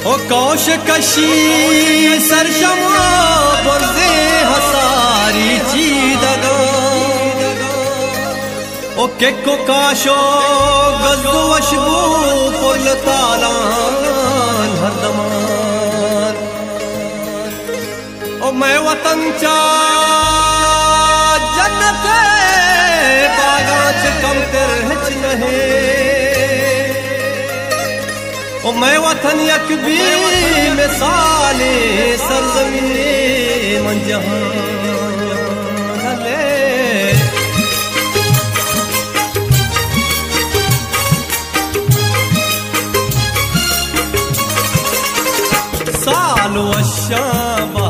ओ कौश कशी सरशमा पुरजे हसारी चीदगा ओ केको काशो गजो वशबू पुल तालान हरदमान ओ मैं वतन चा जन्नत बागाच कम कर हिच नहे ओ मैं वतन यकबी मिसाले सरजमीने मन जहान ले सालो अशाबा